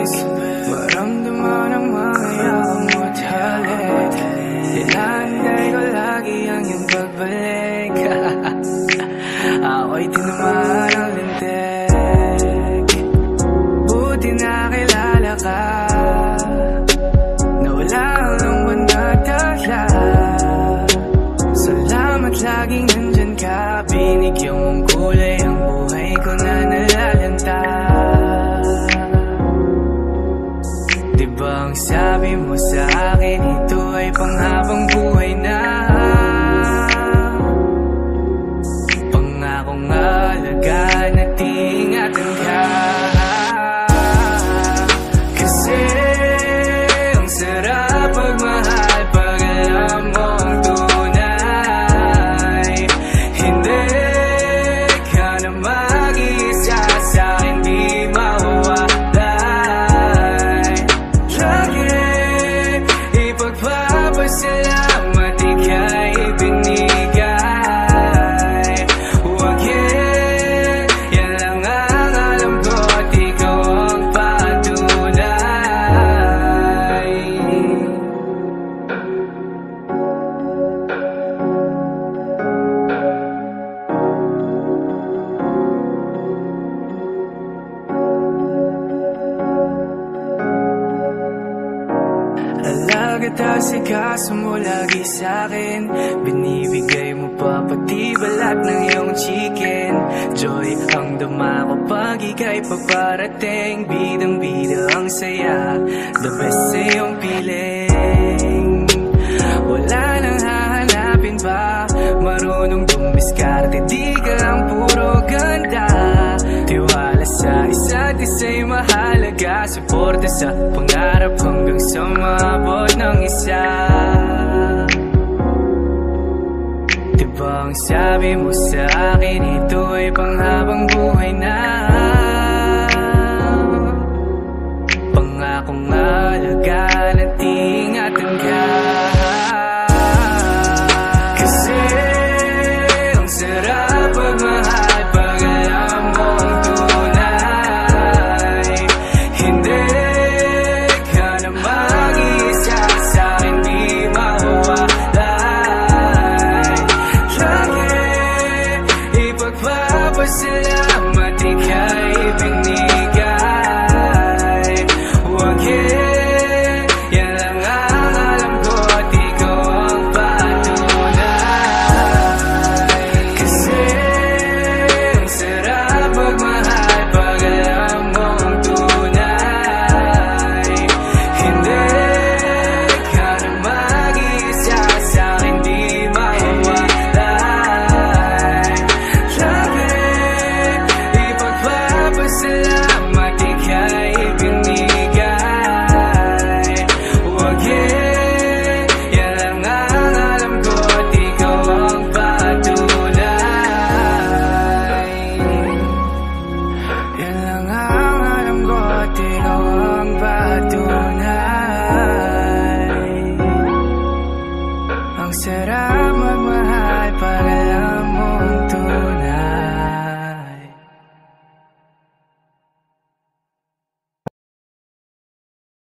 maramdaman ang mga yakang mo't halik. Inaantay ko lagi ang iyong pagbalik. Ako'y tinamaan ng lintik. Buti nakilala ka, na wala ang manatala. Salamat laging nandyan ka, binigyan mong kulay ang buhay ko na nalalanta. Diba ang sabi mo sa akin, ito ay panghabang buhay na. Pangakong alagaan at ingatan ka. Kasi ang sarap pagmahal pag alam mo ang tunay. Hindi ka na mag-iisa sa akin, di mawawalay. Lagi ipagpapasalamat ika'y binigay. Huwag yan lang ang alam ko at ikaw ang patunay. Alaga asikaso mo lagi sa'kin, binibigay mo pa pati balat ng iyong chicken. Joy ang dama ko pag ika'y paparating, bidang-bida ang saya, the best sa iyong piling. Wala nang hahanapin pa, marunong dumiskarte, di ka lang puro ganda. Tiwala sa isa't isa'y mahalaga, suporta sa pangarap hanggang sa maabot ng isa. Diba ang sabi mo sa akin, ito ay panghabang buhay na. Pangakong alagaan at ingatan ka. Kasi ang sarap pagmahal pag alam mo ang tunay. Hindi ka na mag-iisa sa akin, di mawawalay. Lagi ipagpapasalamat ika'y binigay.